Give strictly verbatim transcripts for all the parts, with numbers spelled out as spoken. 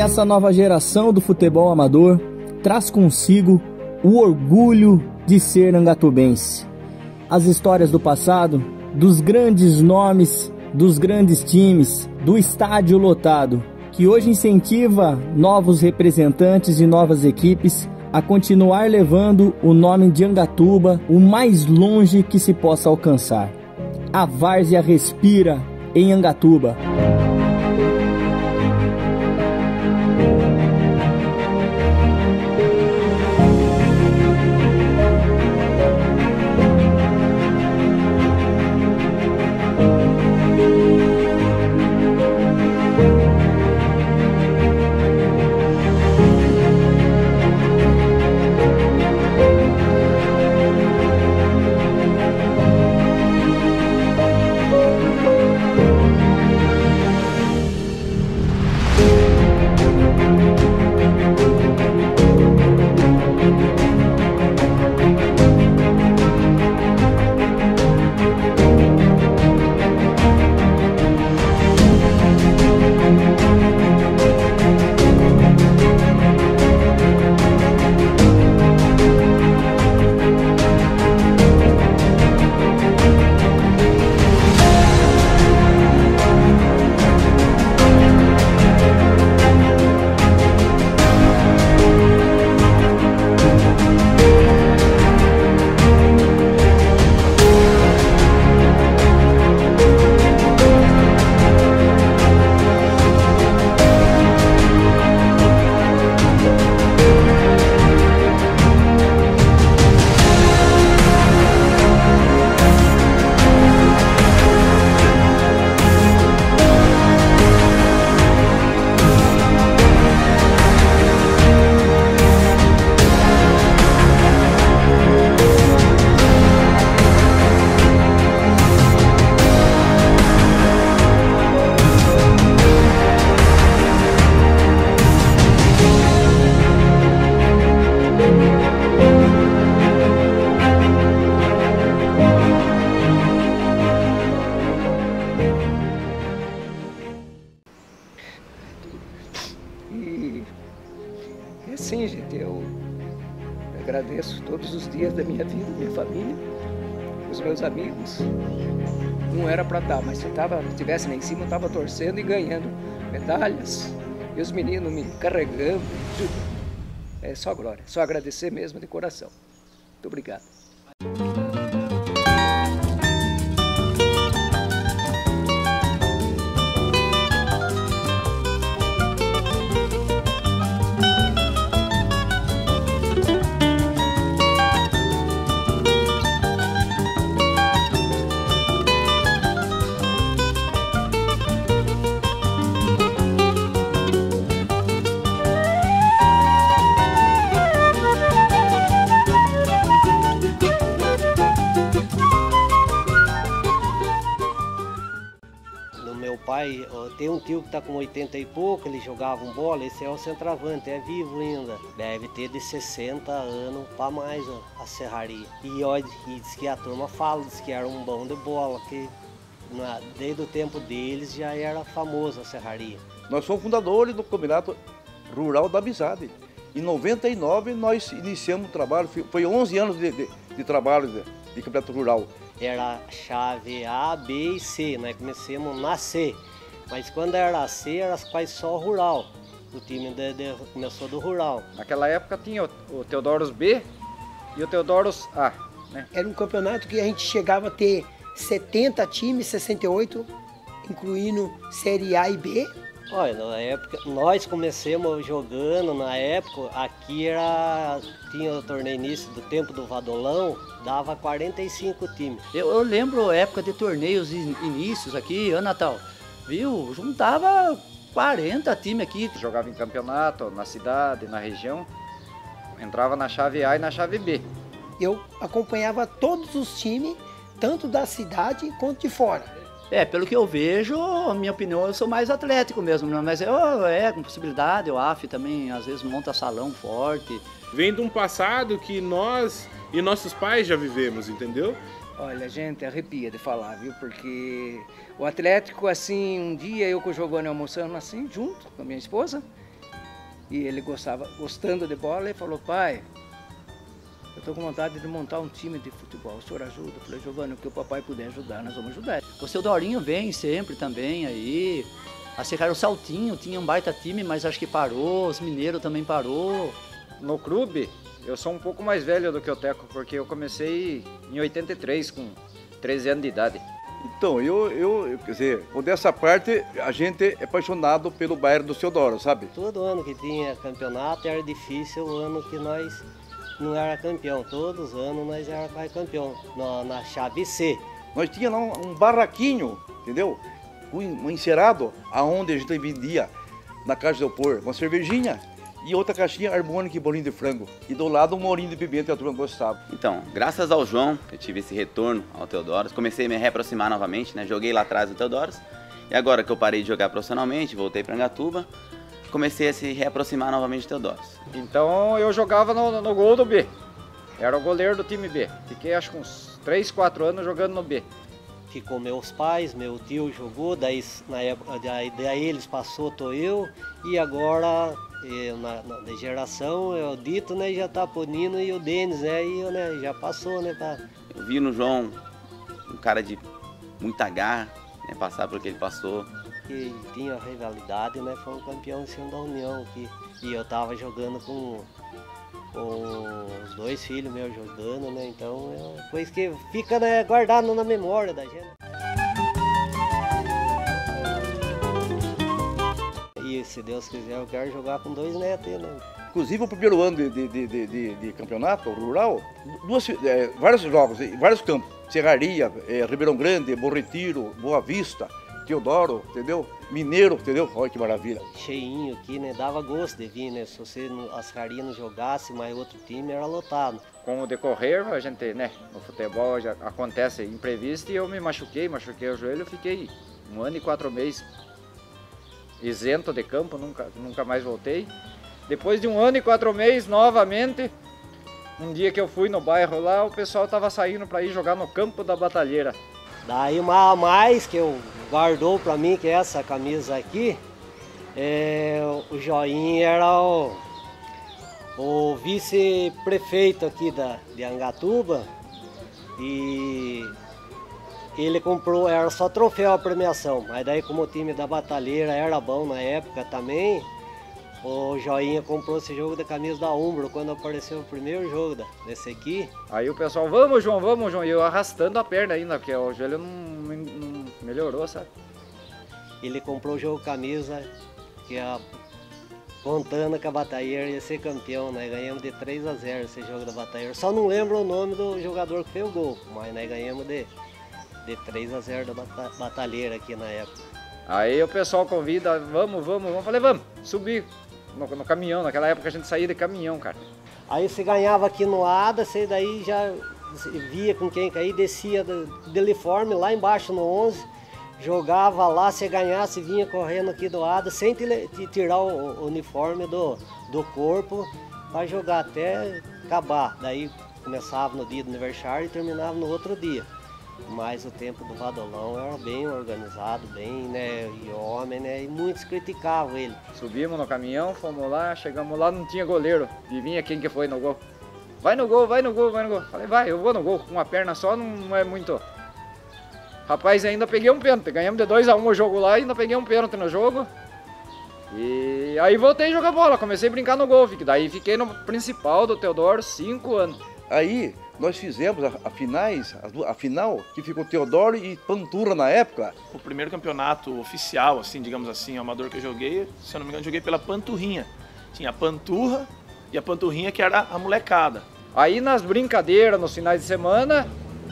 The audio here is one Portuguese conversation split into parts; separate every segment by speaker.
Speaker 1: essa nova geração do futebol amador traz consigo o orgulho de ser angatubense. As histórias do passado, dos grandes nomes, dos grandes times, do estádio lotado, que hoje incentiva novos representantes e novas equipes a continuar levando o nome de Angatuba o mais longe que se possa alcançar. A várzea respira em Angatuba.
Speaker 2: E assim, gente, eu agradeço todos os dias da minha vida, minha família, os meus amigos. Não era para estar, mas se eu estivesse lá em cima, eu estava torcendo e ganhando medalhas. E os meninos me carregando, tudo. É só glória, só agradecer mesmo de coração. Muito obrigado.
Speaker 3: Pai, tem um tio que está com oitenta e pouco, ele jogava um bola, esse é o centroavante, é vivo ainda. Deve ter de sessenta anos para mais ó, a serraria. E, ó, e diz que a turma fala, diz que era um bom de bola, que na, desde o tempo deles já era famosa a serraria.
Speaker 4: Nós somos fundadores do Combinado Rural da Amizade. Em noventa e nove nós iniciamos o trabalho, foi onze anos de, de, de trabalho de, de Campeonato Rural.
Speaker 3: Era chave A, B e C, nós começamos na C. Mas quando era a C, era quase só rural. O time de, de, começou do rural.
Speaker 5: Naquela época tinha o, o Teodoros B e o Teodoros A. Né?
Speaker 6: Era um campeonato que a gente chegava a ter setenta times, sessenta e oito, incluindo Série A e B.
Speaker 3: Olha, na época, nós começamos jogando, na época, aqui era, tinha o torneio início do tempo do Vadolão, dava quarenta e cinco times.
Speaker 7: Eu, eu lembro a época de torneios inícios aqui, ano Natal, viu? Juntava quarenta times aqui.
Speaker 5: Jogava em campeonato, na cidade, na região, entrava na chave A e na chave B.
Speaker 6: Eu acompanhava todos os times, tanto da cidade quanto de fora.
Speaker 7: É, pelo que eu vejo, a minha opinião, eu sou mais atlético mesmo, né? Mas eu, é, com possibilidade, o A F também às vezes monta salão forte.
Speaker 8: Vem de um passado que nós e nossos pais já vivemos, entendeu?
Speaker 2: Olha, gente, arrepia de falar, viu? Porque o Atlético, assim, um dia eu com o Giovanni almoçando assim, junto com a minha esposa, E ele gostava, gostando de bola, ele falou, pai, eu estou com vontade de montar um time de futebol, o senhor ajuda? Eu falei, Giovanni, o que o papai puder ajudar, nós vamos ajudar.
Speaker 7: O seu Dorinho vem sempre também aí. A Serraria, o Saltinho tinha um baita time, mas acho que parou, os Mineiros também parou.
Speaker 5: No clube, eu sou um pouco mais velho do que o Teco, porque eu comecei em oitenta e três, com treze anos de idade.
Speaker 4: Então, eu, eu, quer dizer, dessa parte, a gente é apaixonado pelo bairro do Teodoro, sabe?
Speaker 3: Todo ano que tinha campeonato era difícil, o ano que nós não era campeão. Todos os anos nós era campeão, na, na chave C.
Speaker 4: Nós tínhamos lá um, um barraquinho, entendeu? Um, um encerado, aonde a gente vendia na Caixa de Opor uma cervejinha e outra caixinha harmônica e bolinho de frango. E do lado um molinho de pimenta que a turma gostava.
Speaker 9: Então, graças ao João, eu tive esse retorno ao Teodoros, comecei a me reaproximar novamente, né? Joguei lá atrás do Teodoros. E agora que eu parei de jogar profissionalmente, voltei para Angatuba, comecei a se reaproximar novamente do Teodoros.
Speaker 5: Então eu jogava no, no gol do B. Era o goleiro do time B. Fiquei acho que uns três, quatro anos jogando no B.
Speaker 3: Ficou meus pais, meu tio jogou, daí, na época, daí, daí eles passou, tô eu, e agora eu, na, na de geração o Dito, né, já tá pro Nino e o Denis, né, e eu, né, já passou, né, pra...
Speaker 9: Eu vi no João um cara de muita garra, né, passar por que ele passou.
Speaker 3: Que tinha rivalidade, né, foi um campeão em cima da União aqui, e eu tava jogando com... com os dois filhos meus jogando, né? Então é uma coisa que fica, né, guardado na memória da gente. E se Deus quiser, eu quero jogar com dois netos, né?
Speaker 4: Inclusive o primeiro ano de, de, de, de, de campeonato rural, duas, é, vários jogos, vários campos. Serraria, é, Ribeirão Grande, Bom Retiro, Boa Vista, Teodoro, entendeu? Mineiro, entendeu? Olha que maravilha.
Speaker 3: Cheinho aqui, né? Dava gosto de vir, né? Se você, a Serraria não jogasse, mas outro time era lotado.
Speaker 5: Com o decorrer, a gente, né? No futebol já acontece imprevisto e eu me machuquei, machuquei o joelho, fiquei um ano e quatro meses isento de campo, nunca, nunca mais voltei. Depois de um ano e quatro meses, novamente, um dia que eu fui no bairro lá, o pessoal estava saindo para ir jogar no campo da Batalheira.
Speaker 3: Daí uma a mais que eu guardou para mim, que é essa camisa aqui, é, o Joinha era o, o vice-prefeito aqui da, de Angatuba e ele comprou, era só troféu a premiação, mas daí como o time da Batalheira era bom na época também, o Joinha comprou esse jogo da camisa da Umbro quando apareceu o primeiro jogo da, desse aqui.
Speaker 5: Aí o pessoal, vamos João, vamos João, e eu arrastando a perna ainda, porque o joelho não, não melhorou, sabe?
Speaker 3: Ele comprou o jogo camisa, que a contando que a Batalheira ia ser campeão, né? Ganhamos de três a zero esse jogo da Batalheira. Só não lembro o nome do jogador que fez o gol, mas nós ganhamos de, de três a zero da Batalheira aqui na época.
Speaker 5: Aí o pessoal convida, vamos, vamos, vamos. Eu falei, vamos, subir no, no caminhão. Naquela época a gente saía de caminhão, cara.
Speaker 3: Aí você ganhava aqui no Ada, você daí já via com quem cair, descia de, de uniforme lá embaixo no onze, jogava lá, se ganhasse, vinha correndo aqui do Ada, sem te, te tirar o, o uniforme do, do corpo, para jogar até acabar. Daí começava no dia do aniversário e terminava no outro dia. Mas o tempo do Vadolão era bem organizado, bem, né, e homem, né, e muitos criticavam ele.
Speaker 5: Subimos no caminhão, fomos lá, chegamos lá, não tinha goleiro, e vinha quem que foi no gol. Vai no gol, vai no gol, vai no gol. Falei, vai, eu vou no gol, com uma perna só não é muito. Rapaz, ainda peguei um pênalti, ganhamos de dois a um o jogo lá, ainda peguei um pênalti no jogo. E aí voltei a jogar bola, comecei a brincar no gol, daí fiquei no principal do Teodoro cinco anos.
Speaker 4: Aí nós fizemos a, a finais, a, a final, que ficou Teodoro e Panturra na época.
Speaker 10: O primeiro campeonato oficial, assim, digamos assim, amador que eu joguei, se eu não me engano, joguei pela Panturrinha. Tinha a Panturra e a Panturrinha que era a molecada.
Speaker 5: Aí nas brincadeiras, nos finais de semana,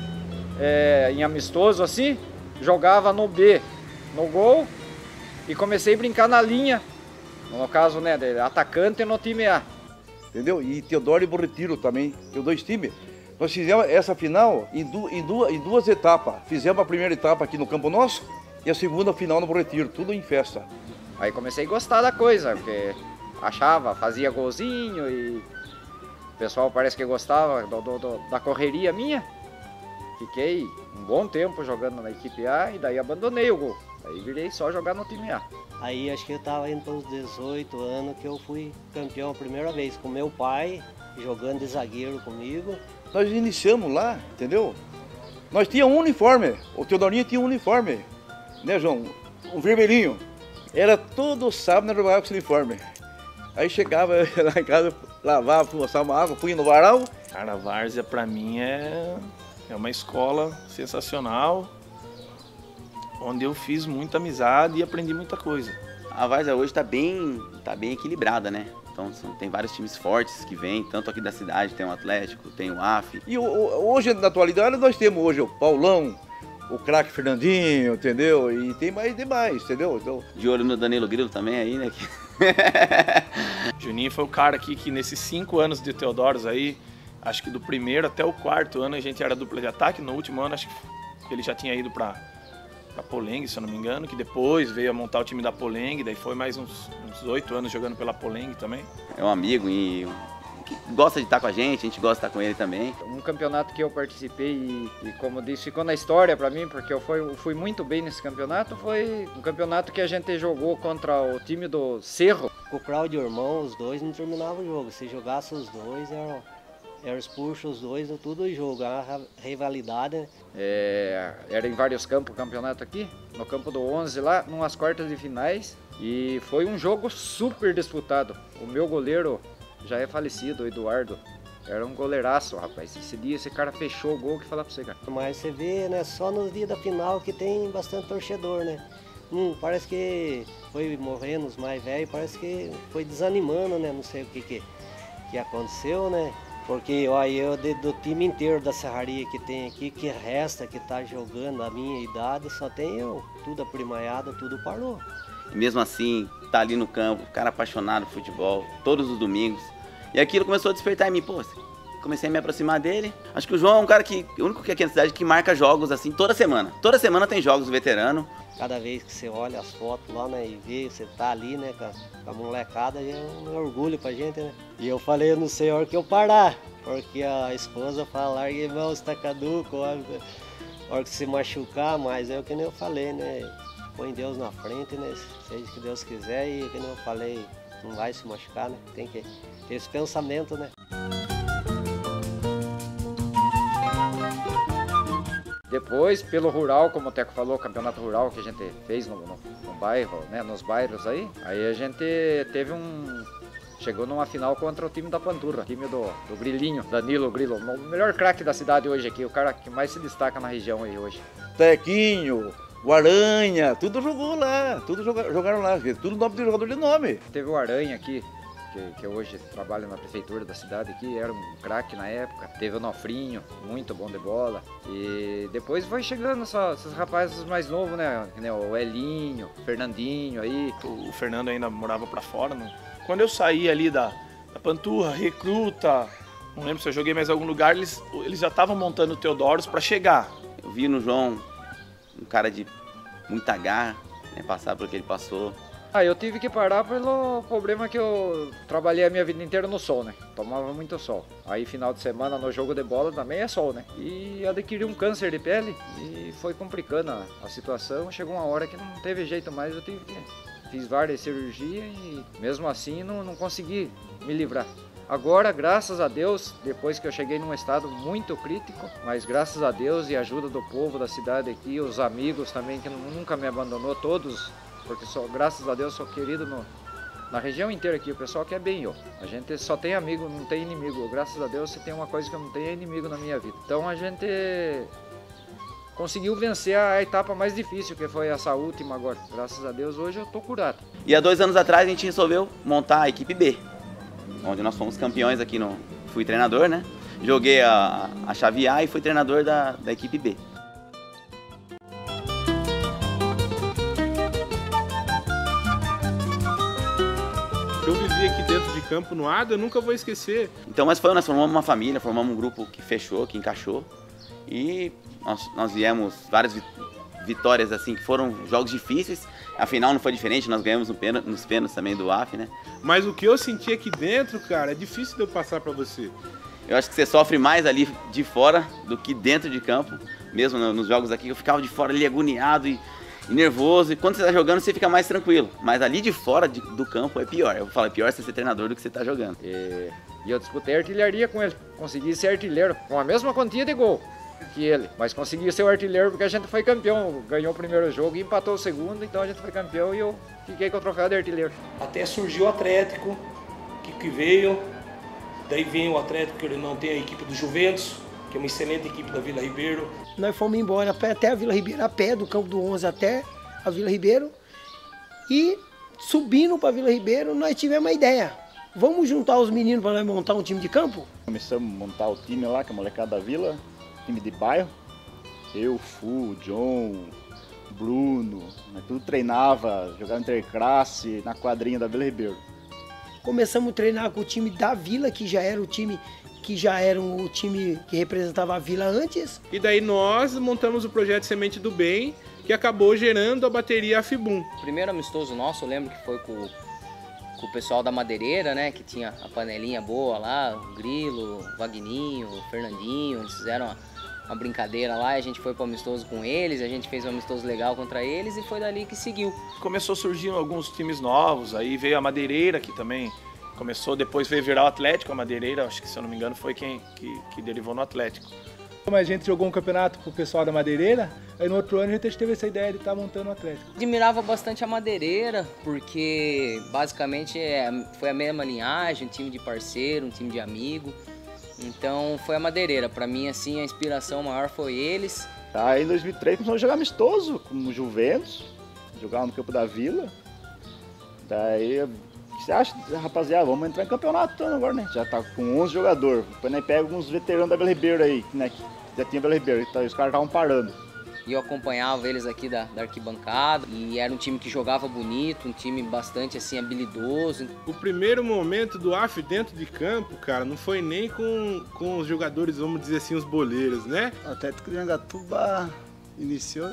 Speaker 5: é, em amistoso assim, jogava no B, no gol, e comecei a brincar na linha, no caso, né, de atacante no time A.
Speaker 4: Entendeu? E Teodoro e Bom Retiro também, tem dois times. Nós fizemos essa final em, du em, duas, em duas etapas. Fizemos a primeira etapa aqui no campo nosso e a segunda final no Bom Retiro, tudo em festa.
Speaker 5: Aí comecei a gostar da coisa, porque achava, fazia golzinho e o pessoal parece que gostava do, do, do, da correria minha. Fiquei um bom tempo jogando na equipe A e daí abandonei o gol. Aí virei só jogar no time A.
Speaker 3: Aí acho que eu tava indo para os dezoito anos que eu fui campeão a primeira vez, com meu pai, jogando de zagueiro comigo.
Speaker 4: Nós iniciamos lá, entendeu? Nós tínhamos um uniforme, o Teodorinho tinha um uniforme, né, João? Um vermelhinho. Era todo sábado nós jogávamos com esse uniforme. Aí chegava lá em casa, lavava, mostrava uma água, fui no varal.
Speaker 10: Cara, a várzea pra mim é, é uma escola sensacional, onde eu fiz muita amizade e aprendi muita coisa.
Speaker 9: A várzea hoje tá bem, tá bem equilibrada, né? Então são, tem vários times fortes que vêm, tanto aqui da cidade, tem o Atlético, tem o A F.
Speaker 4: E o, o, hoje, na atualidade, nós temos hoje o Paulão, o craque Fernandinho, entendeu? E tem mais demais, entendeu? Então...
Speaker 9: De olho no Danilo Grilo também aí, né?
Speaker 10: Juninho foi o cara aqui que nesses cinco anos de Teodoros aí, acho que do primeiro até o quarto ano a gente era dupla de ataque. No último ano acho que ele já tinha ido pra, pra Polengue, se eu não me engano, que depois veio a montar o time da Polengue, daí foi mais uns oito anos jogando pela Polengue também.
Speaker 9: É um amigo e que gosta de estar com a gente, a gente gosta de estar com ele também.
Speaker 5: Um campeonato que eu participei e, e como disse, ficou na história pra mim, porque eu fui, eu fui muito bem nesse campeonato, foi um campeonato que a gente jogou contra o time do Cerro.
Speaker 3: Com o Claudio e o irmão, os dois não terminavam o jogo. Se jogasse os dois, eram, eram expulsos os dois, tudo o jogo, era uma rivalidade. Né?
Speaker 5: É, era em vários campos o campeonato aqui, no campo do onze lá, numas quartas de finais, e foi um jogo super disputado. O meu goleiro já é falecido, o Eduardo, era um goleiraço, rapaz. Esse dia esse cara fechou o gol, que falar pra você, cara.
Speaker 3: Mas você vê, né, só nos dias da final que tem bastante torcedor, né? Hum, parece que foi morrendo os mais velhos, parece que foi desanimando, né? Não sei o que que, que aconteceu, né? Porque olha, eu de, do time inteiro da serraria que tem aqui, que resta, que tá jogando a minha idade, só tem eu. Tudo aprimaiado, tudo parou.
Speaker 9: E mesmo assim, tá ali no campo, o cara apaixonado por futebol, todos os domingos. E aquilo começou a despertar em mim, pô, comecei a me aproximar dele. Acho que o João é um cara que, o único que aqui na cidade que marca jogos assim toda semana. Toda semana tem jogos do veterano.
Speaker 3: Cada vez que você olha as fotos lá, né, e vê, você tá ali, né, com a, com a molecada, é um orgulho pra gente, né. E eu falei, eu não sei a hora que eu parar, porque a esposa fala, larga mão, você tá caduco, a hora que se machucar, mas é o que nem eu falei, né, põe Deus na frente, né, seja o que Deus quiser, e que nem eu falei, não vai se machucar, né, tem que ter esse pensamento, né.
Speaker 5: Depois, pelo rural, como o Teco falou, o campeonato rural que a gente fez no, no, no bairro, né, nos bairros aí, aí a gente teve um... Chegou numa final contra o time da Panturra, time do, do Grilinho, Danilo Grilo, o melhor craque da cidade hoje aqui, o cara que mais se destaca na região aí hoje.
Speaker 4: Tequinho, o Aranha, tudo jogou lá, tudo joga, jogaram lá, tudo nome de jogador de nome.
Speaker 5: Teve o Aranha aqui, que, que hoje trabalha na prefeitura da cidade aqui, era um craque na época. Teve o Nofrinho, muito bom de bola. E depois foi chegando só esses rapazes mais novos, né? O Elinho, o Fernandinho aí.
Speaker 10: O Fernando ainda morava pra fora, né? Quando eu saí ali da, da Panturra, Recruta, não lembro se eu joguei mais em algum lugar, eles, eles já estavam montando o Teodoros pra chegar.
Speaker 9: Eu vi no João um cara de muita garra, né, passar por que ele passou.
Speaker 5: Ah, eu tive que parar pelo problema que eu trabalhei a minha vida inteira no sol, né? Tomava muito sol. Aí final de semana no jogo de bola também é sol, né? E adquiri um câncer de pele e foi complicando a, a situação. Chegou uma hora que não teve jeito mais, eu tive que... Fiz várias cirurgias e mesmo assim não, não consegui me livrar. Agora, graças a Deus, depois que eu cheguei num estado muito crítico, mas graças a Deus e a ajuda do povo da cidade aqui, os amigos também que nunca me abandonou, todos, porque só, graças a Deus sou querido no, na região inteira aqui, o pessoal quer bem eu. A gente só tem amigo, não tem inimigo. Graças a Deus, se tem uma coisa que eu não tenho é inimigo na minha vida. Então a gente conseguiu vencer a etapa mais difícil, que foi essa última agora. Graças a Deus, hoje eu tô curado.
Speaker 9: E há dois anos atrás a gente resolveu montar a equipe B, onde nós fomos campeões aqui no... Fui treinador, né? Joguei a, a chave A e fui treinador da, da equipe B.
Speaker 8: Eu vivi aqui dentro de campo no Ada, eu nunca vou esquecer.
Speaker 9: Então, mas foi, nós formamos uma família, formamos um grupo que fechou, que encaixou. E nós, nós viemos várias vitórias, assim, que foram jogos difíceis. Afinal, não foi diferente, nós ganhamos no pênalti, nos pênaltis também do A F, né?
Speaker 8: Mas o que eu senti aqui dentro, cara, é difícil de eu passar pra você.
Speaker 9: Eu acho que você sofre mais ali de fora do que dentro de campo. Mesmo nos jogos aqui, eu ficava de fora ali agoniado e, e nervoso. E quando você tá jogando, você fica mais tranquilo. Mas ali de fora de, do campo é pior. Eu falo, é pior você ser treinador do que você tá jogando.
Speaker 5: E, e eu disputei artilharia com ele. Consegui ser artilheiro com a mesma quantia de gol que ele. Mas consegui ser o artilheiro porque a gente foi campeão. Ganhou o primeiro jogo e empatou o segundo. Então a gente foi campeão e eu fiquei com o troféu de artilheiro.
Speaker 11: Até surgiu o Atlético, que, que veio. Daí vem o Atlético, que ele não tem a equipe do Juventus, que é uma excelente equipe da Vila Ribeiro.
Speaker 6: Nós fomos embora até a Vila Ribeiro, a pé do campo do onze até a Vila Ribeiro. E subindo para a Vila Ribeiro, nós tivemos uma ideia. Vamos juntar os meninos para nós montar um time de campo?
Speaker 12: Começamos a montar o time lá, que é a molecada da Vila, time de bairro. Eu, Fu, John, Bruno, nós tudo treinava, jogava interclasse na quadrinha da Vila Ribeiro.
Speaker 6: Começamos a treinar com o time da Vila, que já era o time que já era o time que representava a Vila antes.
Speaker 8: E daí nós montamos o projeto Semente do Bem, que acabou gerando a bateria Afibum.
Speaker 2: O primeiro amistoso nosso, eu lembro que foi com, com o pessoal da Madeireira, né? Que tinha a panelinha boa lá, o Grilo, o Vagninho, o Fernandinho, eles fizeram uma, uma brincadeira lá, a gente foi para o amistoso com eles, a gente fez um amistoso legal contra eles e foi dali que seguiu.
Speaker 10: Começou a surgir alguns times novos, aí veio a Madeireira, que também começou, depois veio virar o Atlético, a Madeireira, acho que se eu não me engano foi quem que, que derivou no Atlético.
Speaker 13: Como a gente jogou um campeonato com o pessoal da Madeireira, aí no outro ano a gente teve essa ideia de estar montando o Atlético.
Speaker 2: Admirava bastante a Madeireira, porque basicamente é, foi a mesma linhagem, um time de parceiro, um time de amigo. Então foi a Madeireira, para mim assim a inspiração maior foi eles.
Speaker 12: Aí em dois mil e três começamos a jogar amistoso com o Juventus, jogava no campo da Vila. Daí, o que você acha, rapaziada, vamos entrar em campeonato agora, né? Já tá com onze jogadores, depois nós pega alguns veteranos da Vila Ribeiro aí, né? Que já tinha Vila Ribeiro, então os caras estavam parando.
Speaker 2: E eu acompanhava eles aqui da, da arquibancada, e era um time que jogava bonito, um time bastante assim habilidoso.
Speaker 8: O primeiro momento do A F dentro de campo, cara, não foi nem com, com os jogadores, vamos dizer assim, os boleiros, né?
Speaker 14: O Atlético de Angatuba iniciou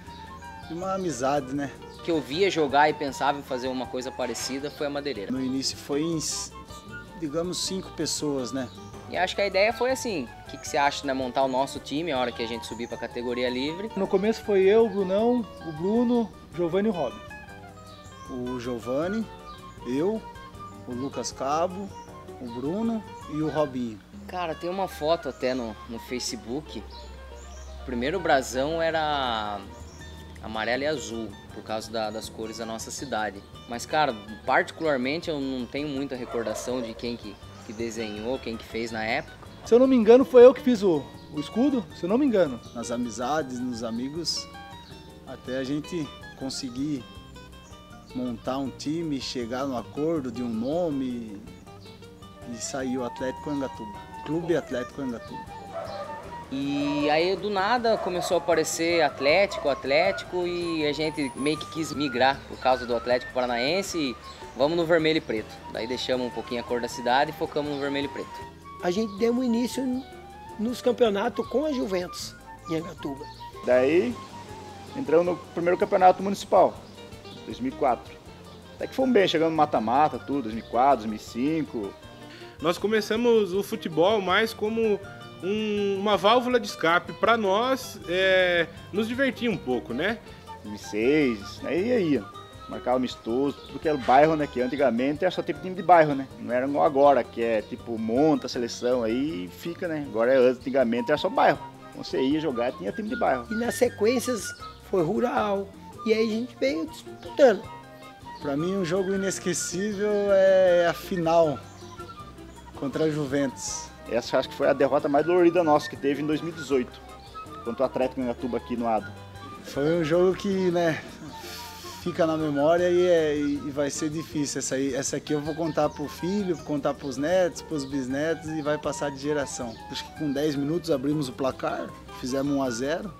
Speaker 14: de uma amizade, né?
Speaker 2: Que eu via jogar e pensava em fazer uma coisa parecida foi a Madeireira.
Speaker 14: No início foi em, digamos, cinco pessoas, né?
Speaker 2: E acho que a ideia foi assim, o que, que você acha de né, montar o nosso time a hora que a gente subir para a categoria livre?
Speaker 13: No começo foi eu, o Brunão, o Bruno, o Giovanni e o Robin.
Speaker 14: O Giovanni, eu, o Lucas Cabo, o Bruno e o Robinho.
Speaker 2: Cara, tem uma foto até no, no Facebook. O primeiro brasão era amarelo e azul, por causa da, das cores da nossa cidade. Mas, cara, particularmente eu não tenho muita recordação de quem que, que desenhou, quem que fez na época.
Speaker 13: Se eu não me engano, foi eu que fiz o, o escudo, se eu não me engano.
Speaker 14: Nas amizades, nos amigos, até a gente conseguir montar um time, chegar no acordo de um nome e saiu Atlético Angatuba, Clube Atlético Angatuba.
Speaker 2: E aí do nada começou a aparecer Atlético, Atlético e a gente meio que quis migrar por causa do Atlético Paranaense e vamos no vermelho e preto. Daí deixamos um pouquinho a cor da cidade e focamos no vermelho e preto.
Speaker 6: A gente deu um início nos campeonatos com a Juventus em Angatuba.
Speaker 12: Daí entramos no primeiro campeonato municipal, dois mil e quatro. Até que fomos bem, chegando no mata-mata, tudo, dois mil e quatro, dois mil e cinco.
Speaker 8: Nós começamos o futebol mais como um, uma válvula de escape para nós é, nos divertir um pouco, né?
Speaker 12: dois mil e seis, aí aí, marcava amistoso, tudo que era bairro, né? Que antigamente era só tipo time de bairro, né? Não era igual agora, que é tipo monta a seleção aí e fica, né? Agora antigamente era só bairro. Então você ia jogar, tinha time de bairro.
Speaker 6: E nas sequências foi rural, e aí a gente veio disputando.
Speaker 14: Para mim um jogo inesquecível é a final contra a Juventus.
Speaker 12: Essa acho que foi a derrota mais dolorida nossa que teve em dois mil e dezoito, contra o Atlético Angatuba aqui no Ado.
Speaker 14: Foi um jogo que, né, fica na memória e, é, e vai ser difícil. Essa, aí, essa aqui eu vou contar pro filho, vou contar pros netos, pros bisnetos e vai passar de geração. Acho que com dez minutos abrimos o placar, fizemos um a zero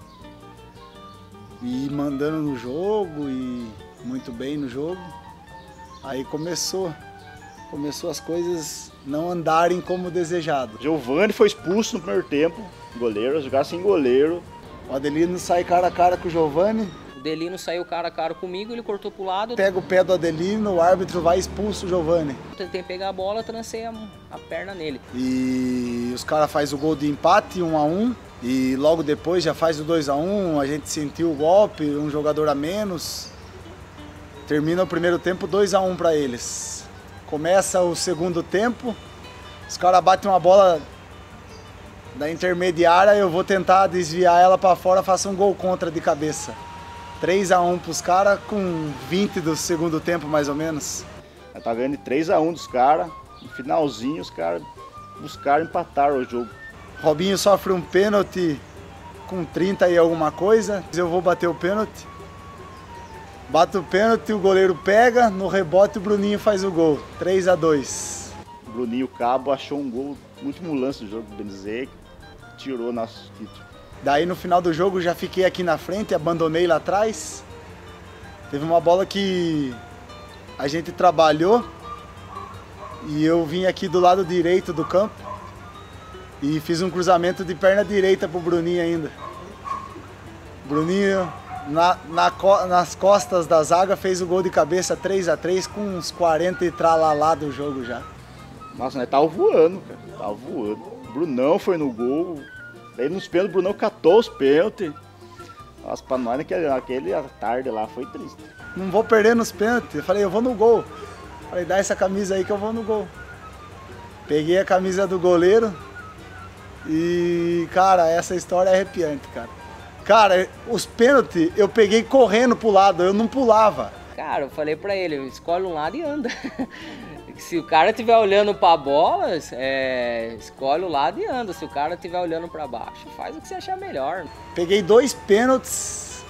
Speaker 14: e mandando no jogo e muito bem no jogo. Aí começou, começou as coisas não andarem como desejado.
Speaker 12: Giovanni foi expulso no primeiro tempo, goleiro, jogar sem goleiro.
Speaker 14: O Adelino sai cara a cara com o Giovanni.
Speaker 2: O Adelino saiu cara a cara comigo, ele cortou pro lado.
Speaker 14: Pega o pé do Adelino, o árbitro vai e expulsa o Giovanni.
Speaker 2: Tentei pegar a bola, trancei a, a perna nele.
Speaker 14: E os caras fazem o gol de empate, um a um. E logo depois já faz o dois a um, a gente sentiu o golpe, um jogador a menos. Termina o primeiro tempo dois a um para eles. Começa o segundo tempo, os caras batem uma bola da intermediária, eu vou tentar desviar ela para fora, faço um gol contra de cabeça. três a um pros caras com vinte do segundo tempo mais ou menos.
Speaker 12: Eu tava ganhando de três a um dos caras, no finalzinho os caras buscaram empatar o jogo.
Speaker 14: Robinho sofre um pênalti com trinta e alguma coisa. Eu vou bater o pênalti. Bato o pênalti, o goleiro pega, no rebote o Bruninho faz o gol. três a dois.
Speaker 12: O Bruninho Cabo achou um gol no último lance do jogo, bem dizer, tirou nosso título.
Speaker 14: Daí no final do jogo já fiquei aqui na frente, abandonei lá atrás. Teve uma bola que a gente trabalhou e eu vim aqui do lado direito do campo. E fiz um cruzamento de perna direita pro Bruninho ainda. Bruninho, na, na, nas costas da zaga, fez o gol de cabeça três a três com uns quarenta e tralalá do jogo já.
Speaker 12: Nossa, nós tava voando, cara. Tava voando. O Brunão foi no gol. Daí nos pênaltis, o Brunão catou os pênaltis. Nossa, pra nós naquele, naquele tarde lá foi triste.
Speaker 14: Não vou perder nos pênaltis. Eu falei, eu vou no gol. Falei, dá essa camisa aí que eu vou no gol. Peguei a camisa do goleiro. E, cara, essa história é arrepiante, cara. Cara, os pênaltis eu peguei correndo pro lado, eu não pulava.
Speaker 15: Cara, eu falei pra ele, escolhe um lado e anda. Se o cara estiver olhando pra bola, é, escolhe o lado e anda. Se o cara estiver olhando pra baixo, faz o que você achar melhor.
Speaker 14: Peguei dois pênaltis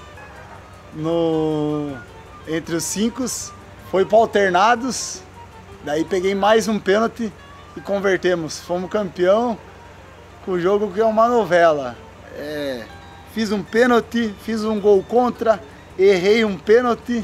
Speaker 14: no... entre os cinco, foi para alternados. Daí peguei mais um pênalti e convertemos. Fomos campeão. Com o jogo que é uma novela. É, fiz um pênalti, fiz um gol contra, errei um pênalti,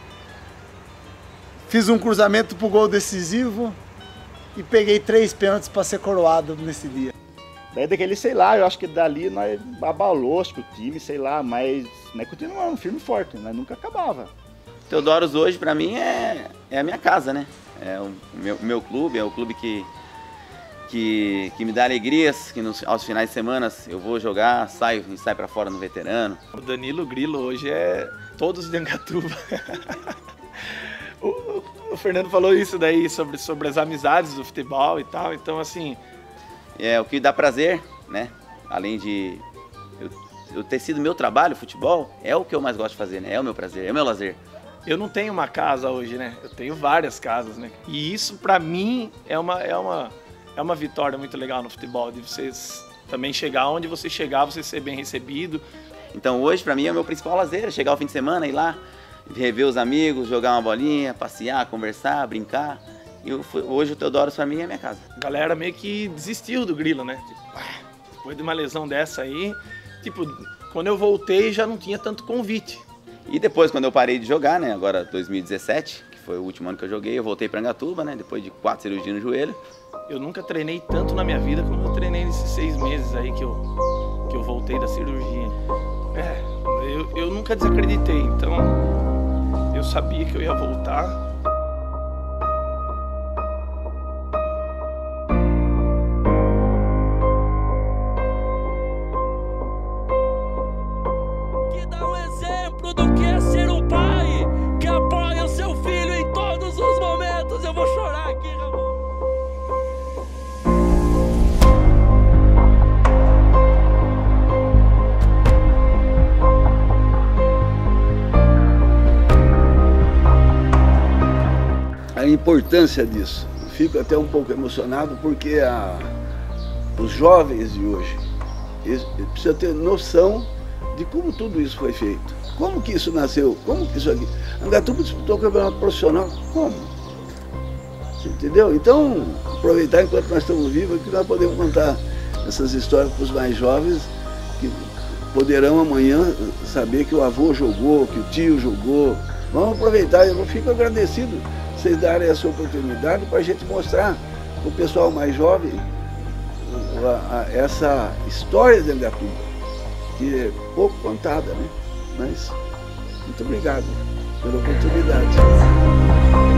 Speaker 14: fiz um cruzamento pro gol decisivo e peguei três pênaltis para ser coroado nesse dia.
Speaker 12: Daí daquele, sei lá, eu acho que dali nós abalou acho que o time, sei lá, mas nós continuamos firme e forte, nós nunca acabava.
Speaker 9: Teodoros hoje para mim é, é a minha casa, né? É o meu, meu clube, é o clube que Que, que me dá alegrias, que nos, aos finais de semana eu vou jogar, saio e saio pra fora no veterano.
Speaker 10: O Danilo Grilo hoje é todos de Angatuba. o, o Fernando falou isso daí sobre, sobre as amizades do futebol e tal, então assim...
Speaker 9: É o que dá prazer, né? Além de eu, eu ter sido meu trabalho, futebol, é o que eu mais gosto de fazer, né? É o meu prazer, é o meu lazer.
Speaker 10: Eu não tenho uma casa hoje, né? Eu tenho várias casas, né? E isso pra mim é uma... É uma É uma vitória muito legal no futebol, de vocês também chegar onde você chegar, você ser bem recebido.
Speaker 9: Então hoje para mim é o meu principal lazer, chegar ao fim de semana, ir lá, rever os amigos, jogar uma bolinha, passear, conversar, brincar. E eu, hoje o Teodoros para mim é minha casa.
Speaker 10: A galera meio que desistiu do Grilo, né? Tipo, ah, depois de uma lesão dessa aí, tipo, quando eu voltei já não tinha tanto convite.
Speaker 9: E depois quando eu parei de jogar, né, agora dois mil e dezessete, que foi o último ano que eu joguei, eu voltei para Angatuba, né, depois de quatro cirurgias no joelho.
Speaker 10: Eu nunca treinei tanto na minha vida como eu treinei nesses seis meses aí que eu, que eu voltei da cirurgia. É, eu, eu nunca desacreditei, então eu sabia que eu ia voltar.
Speaker 16: Que dá um exemplo do que é ser um pai, que apoia o seu filho em todos os momentos. Eu vou chorar aqui, Ramon.
Speaker 17: A importância disso. Eu fico até um pouco emocionado porque a, os jovens de hoje eles, eles precisam ter noção de como tudo isso foi feito. Como que isso nasceu? Como que isso aqui? Angatuba disputou o campeonato profissional. Como? Você entendeu? Então, aproveitar enquanto nós estamos vivos que nós podemos contar essas histórias para os mais jovens que poderão amanhã saber que o avô jogou, que o tio jogou. Vamos aproveitar, eu fico agradecido vocês darem essa oportunidade para a gente mostrar para o pessoal mais jovem a, a, essa história de Angatuba, que é pouco contada, né? Mas muito obrigado pela oportunidade.